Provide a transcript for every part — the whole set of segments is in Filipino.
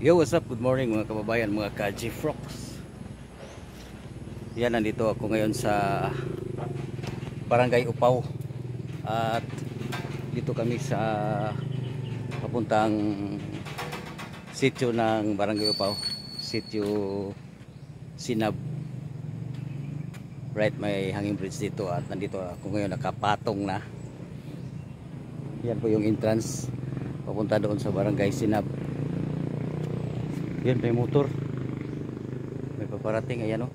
Yo, what's up? Good morning mga kababayan, mga ka-G-Frogs. Yan, nandito ako ngayon sa Barangay Upaw. At dito kami sa papuntang sitio ng Barangay Upaw. Sitio Sinab. Right, may hanging bridge dito. At nandito ako ngayon, nakapatong na. Yan po yung entrance papunta doon sa Barangay Sinab. Yan, may motor. May paparating, ayan o.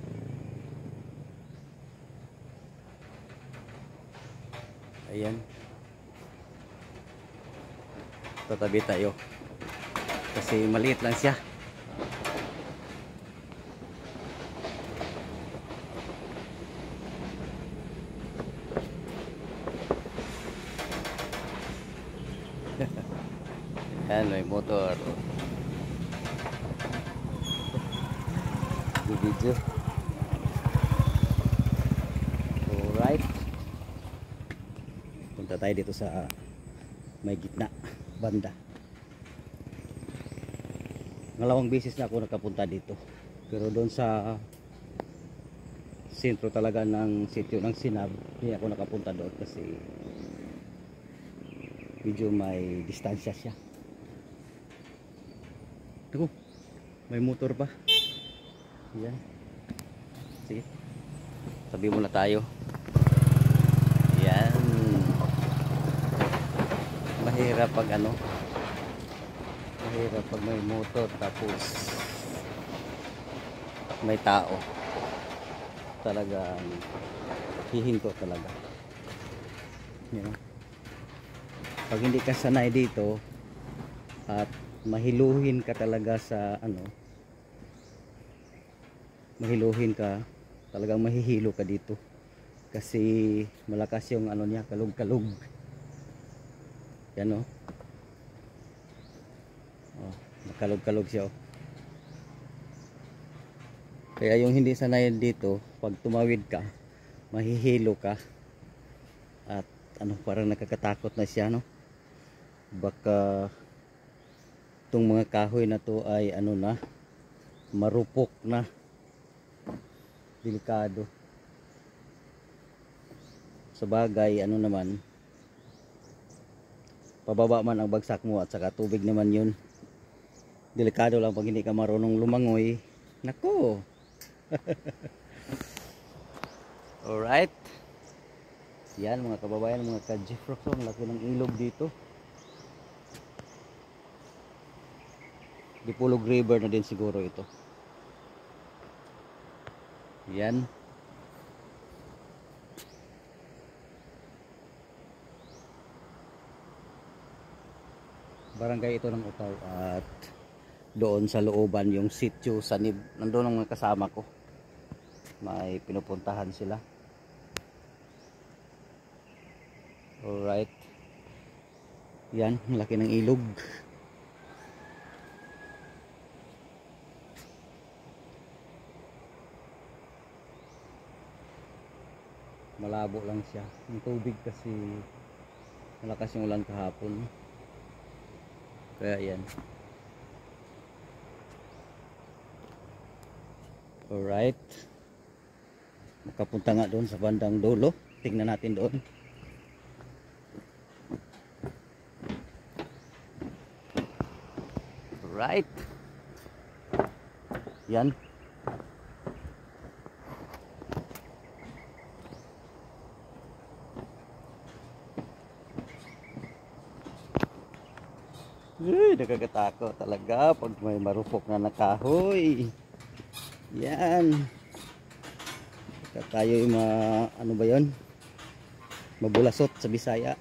Ayan. Tatabi tayo. Kasi maliit lang siya. Yan, may motor. Video. Alright, punta tayo dito sa may gitna banda. Ngalawang beses na ako nakapunta dito, pero doon sa sentro talaga ng sitio ng Sinab hindi ako nakapunta doon kasi medyo may distansya siya. Ako, may motor pa. Yan. Sige. Sabi muna tayo. Yan. Mahirap pag ano. Mahirap pag may motor tapos may tao. Talagang hihinto talaga. Yan. Pag hindi ka sanay dito at mahiluhin ka talaga sa ano, mahiluhin ka, talagang mahihilo ka dito kasi malakas yung ano niya, kalug-kalug. Yan o. Oh, makalug-kalug siya o. Kaya yung hindi sanay dito, pag tumawid ka, mahihilo ka at ano, parang nakakatakot na siya, no? Baka itong mga kahoy na to ay ano na, marupok na. Delikado. Sa bagay, ano naman, pababa man ang bagsak mo at saka tubig naman yun. Delikado lang pag hindi ka marunong lumangoy. Nako. Alright. Yan mga kababayan, mga ka-G-Frogs, ang laki ng ilog dito. Dipolog River na din siguro ito. Yan. Barangay ito ng Upaw at doon sa looban yung sitio Sanib. Nandoon ang mga kasama ko. May pinupuntahan sila. Alright. Yan, laki ng ilog. Malabo lang siya yung tubig kasi malakas yung ulan kahapon, kaya yan. Alright, makapunta nga doon sa bandang dulo, tingnan natin doon. Alright, yan. Uy, nakakatakot talaga pag may marupok na nakahoy. Yan. Kaya tayo ano ba yun? Mabulasot sa Bisaya.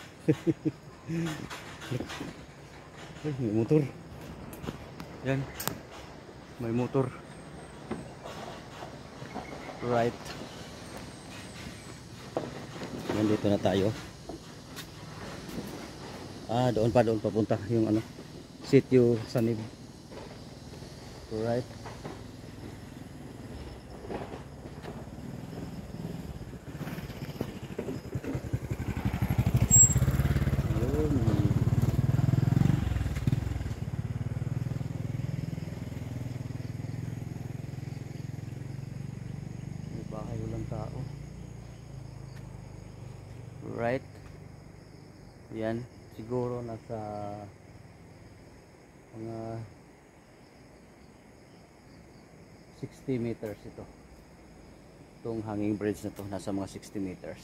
Uy, may motor. Yan. May motor. Right. Yan, dito na tayo. Doon papunta yung ano, sitio Sanib. Alright. Yun. Right? Yan, siguro nasa mga 60 meters ito. Itong hanging bridge na to, nasa mga 60 meters.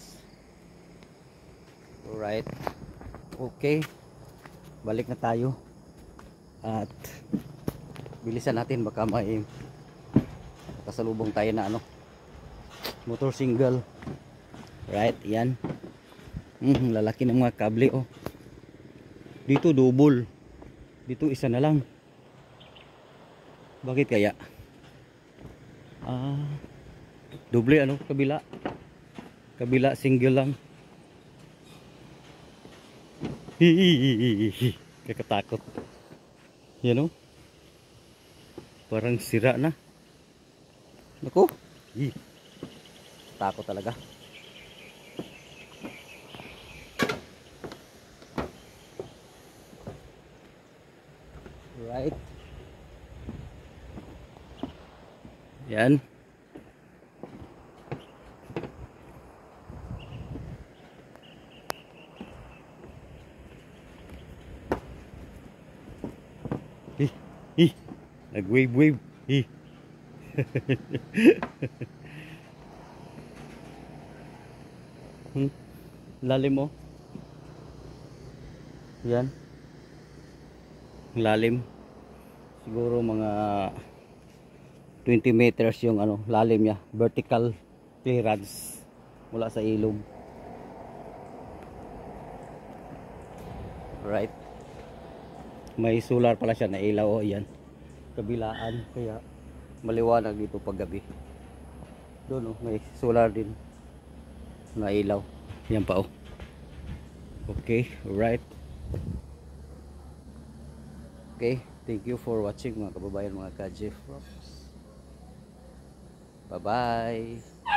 Alright. Okay. Balik na tayo. At bilisan natin, baka may kasalubong tayo na motor single. Right, yan. Lalaki ng mga kable oh. Dito double. Dito isa na lang. Bakit kaya? Doble kabila. Kabila single lang. Hihihihi. Kakatakot. Yan parang sira na. Naku. Takot talaga. Right. Yan. Nag-wave. Lalim mo. Yan. Lalim. Siguro mga 20 meters yung lalim niya. Vertical clearance mula sa ilog. Right. May solar pala siya na ilaw yan. Kabilaan, kaya maliwanag dito pag gabi. Doon may solar din na ilaw. Yan pa Okay, right. Okay, thank you for watching mga kababayan, mga ka-Jeff Rocks. Bye bye.